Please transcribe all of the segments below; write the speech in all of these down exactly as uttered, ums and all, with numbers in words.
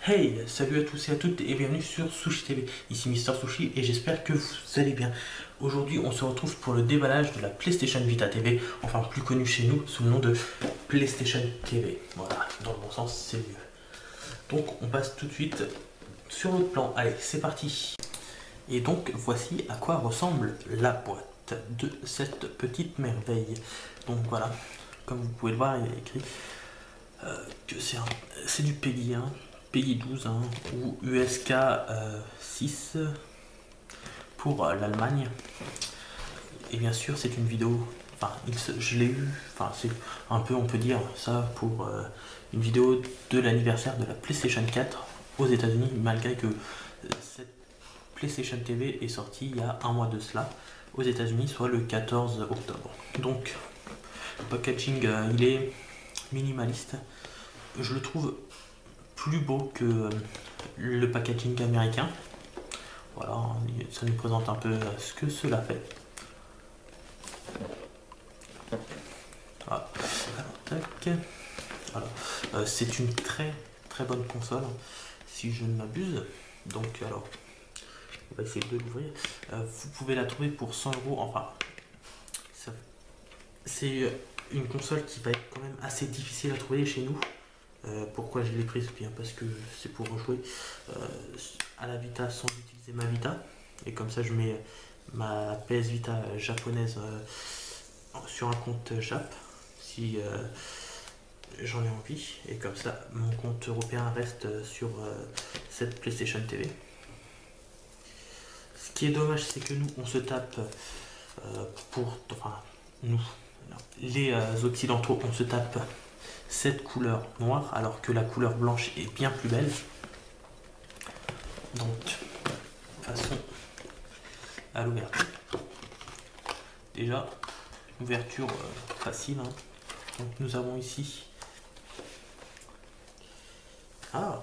Hey, salut à tous et à toutes et bienvenue sur Sushi T V. Ici Mister Sushi et j'espère que vous allez bien. Aujourd'hui, on se retrouve pour le déballage de la PlayStation Vita T V, enfin plus connue chez nous sous le nom de PlayStation T V. Voilà, dans le bon sens, c'est mieux. Donc, on passe tout de suite sur notre plan. Allez, c'est parti. Et donc, voici à quoi ressemble la boîte de cette petite merveille. Donc voilà, comme vous pouvez le voir, il est écrit euh, que c'est du Peggy, hein. Peggy douze hein, ou U S K euh, six pour euh, l'Allemagne. Et bien sûr, c'est une vidéo, enfin, je l'ai eu, enfin, c'est un peu, on peut dire ça, pour euh, une vidéo de l'anniversaire de la PlayStation quatre aux États-Unis, malgré que euh, cette PlayStation T V est sortie il y a un mois de cela aux États-Unis, soit le quatorze octobre. Donc, le packaging, euh, il est minimaliste. Je le trouve plus beau que euh, le packaging américain. Voilà, ça nous présente un peu ce que cela fait. Voilà. Alors, tac. Voilà. Euh, c'est une très très bonne console, si je ne m'abuse. Donc, alors, on va essayer de l'ouvrir. Euh, vous pouvez la trouver pour cent euros. Enfin, c'est une console qui va être quand même assez difficile à trouver chez nous. Euh, pourquoi je l'ai prise? Bien parce que c'est pour rejouer euh, à la Vita sans utiliser ma Vita, et comme ça je mets ma P S Vita japonaise euh, sur un compte Jap si euh, j'en ai envie, et comme ça mon compte européen reste sur euh, cette PlayStation T V. Ce qui est dommage, c'est que nous on se tape euh, pour, enfin nous les euh, occidentaux, on se tape cette couleur noire alors que la couleur blanche est bien plus belle. Donc, passons à l'ouverture. Déjà, ouverture euh, facile. Hein. Donc, nous avons ici. Ah,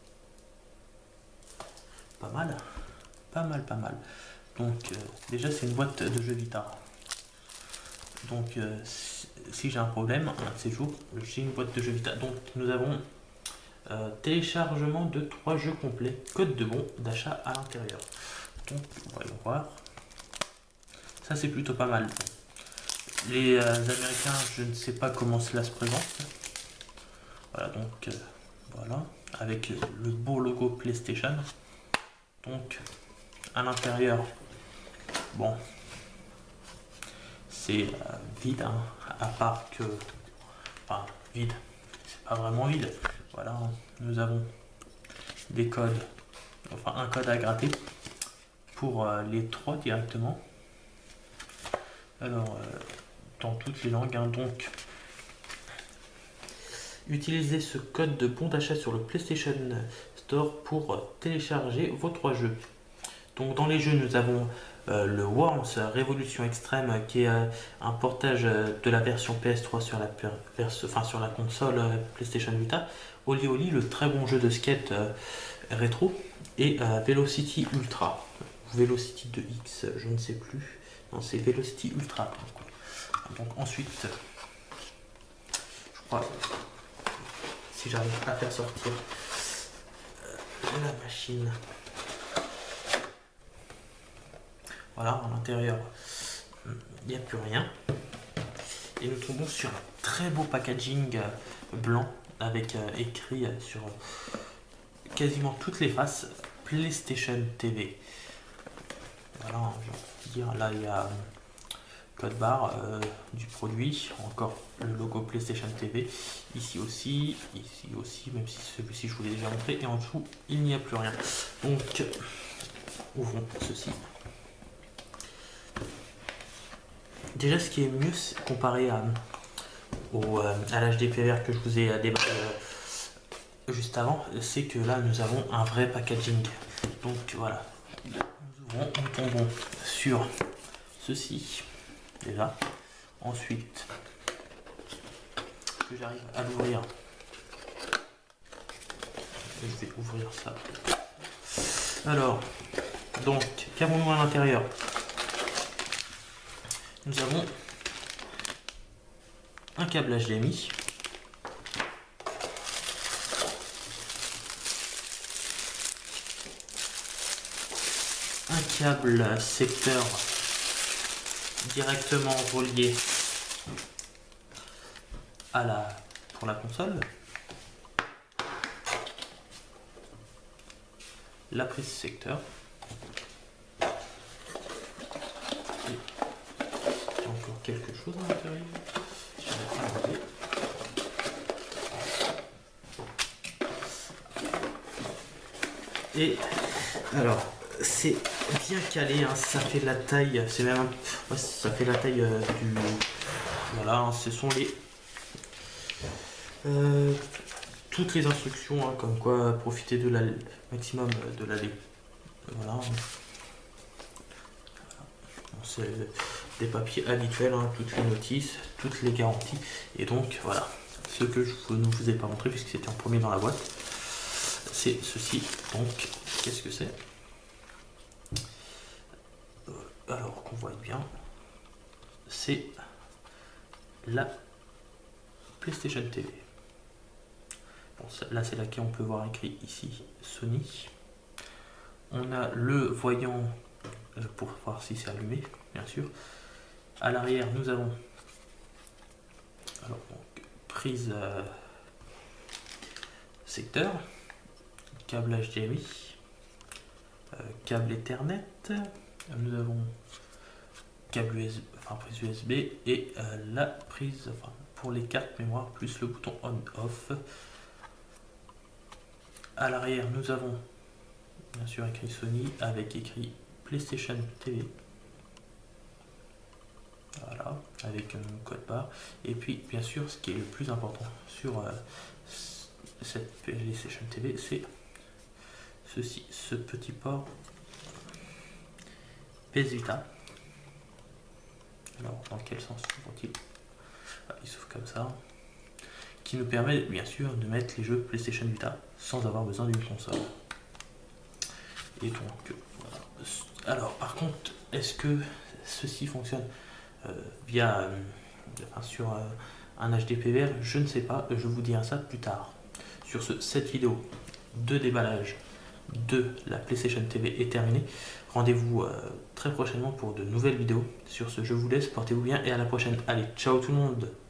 pas mal, pas mal, pas mal. Donc, euh, déjà, c'est une boîte de jeux Vita. Donc, euh, si, si j'ai un problème, un de ces jours, j'ai une boîte de jeux Vita. Donc, nous avons Euh, téléchargement de trois jeux complets, code de bon d'achat à l'intérieur. Donc, voyons voir. Ça, c'est plutôt pas mal. Les euh, Américains, je ne sais pas comment cela se présente. Voilà, donc, euh, voilà, avec le beau logo PlayStation. Donc, à l'intérieur, bon, c'est euh, vide, hein, à part que, enfin, vide, c'est pas vraiment vide. Voilà, nous avons des codes, enfin un code à gratter pour euh, les trois directement. Alors, euh, dans toutes les langues, hein, donc, utilisez ce code de bon d'achat sur le PlayStation Store pour euh, télécharger vos trois jeux. Donc, dans les jeux, nous avons euh, le Worms Révolution Extrême, euh, qui est euh, un portage euh, de la version P S trois sur la, enfin, sur la console euh, PlayStation Vita. Oli Oli, le très bon jeu de skate euh, rétro, et euh, Velocity Ultra. Velocity deux X, je ne sais plus. Non, c'est Velocity Ultra. Donc ensuite, je crois, si j'arrive à faire sortir euh, la machine. Voilà, à l'intérieur, il n'y a plus rien. Et nous tombons sur un très beau packaging blanc avec euh, écrit sur quasiment toutes les faces PlayStation T V. Voilà, je vais dire, là il y a code barre euh, du produit, encore le logo PlayStation T V, ici aussi, ici aussi, même si celui-ci je vous l'ai déjà montré, et en dessous il n'y a plus rien. Donc, ouvrons ceci. Déjà, ce qui est mieux comparé à, au, euh, à l'H D P R que je vous ai débattu euh, juste avant, c'est que là nous avons un vrai packaging. Donc voilà, nous ouvrons, nous tombons sur ceci déjà. Ensuite, que j'arrive à l'ouvrir, je vais ouvrir ça. Alors, donc, qu'avons-nous à l'intérieur? Nous avons un câble H D M I, un câble secteur directement relié à la pour la console, la prise secteur, et encore quelque chose à l'intérieur. Et alors c'est bien calé, hein, ça fait la taille, c'est même ouais, ça fait la taille euh, du voilà, hein, ce sont les euh, toutes les instructions, hein, comme quoi profiter de la maximum de la lait. Voilà, bon, c'est des papiers habituels, hein, toutes les notices, toutes les garanties, et donc voilà, ce que je ne vous ai pas montré puisque c'était en premier dans la boîte, c'est ceci. Donc qu'est-ce que c'est? Alors qu'on voit bien, c'est la PlayStation T V. Bon, là c'est laquelle on peut voir écrit ici Sony. On a le voyant pour voir si c'est allumé, bien sûr. À l'arrière nous avons alors, donc, prise euh, secteur, câble H D M I, euh, câble Ethernet, nous avons câble U S B, enfin prise U S B et euh, la prise enfin, pour les cartes mémoire plus le bouton on-off. À l'arrière nous avons bien sûr écrit Sony avec écrit PlayStation T V. Voilà, avec un code barre. Et puis bien sûr ce qui est le plus important sur euh, cette PlayStation T V, c'est ceci, ce petit port P S Vita. Alors dans quel sens s'ouvre-t-il? Il s'ouvre comme ça, qui nous permet bien sûr de mettre les jeux PlayStation Vita sans avoir besoin d'une console. Et donc voilà. Alors par contre, est-ce que ceci fonctionne euh, via euh, enfin, sur euh, un H D P V R? Je ne sais pas, je vous dirai ça plus tard. Sur ce, cette vidéo de déballage de la PlayStation T V est terminée. Rendez-vous euh, très prochainement pour de nouvelles vidéos. Sur ce, je vous laisse, portez-vous bien et à la prochaine. Allez, ciao tout le monde!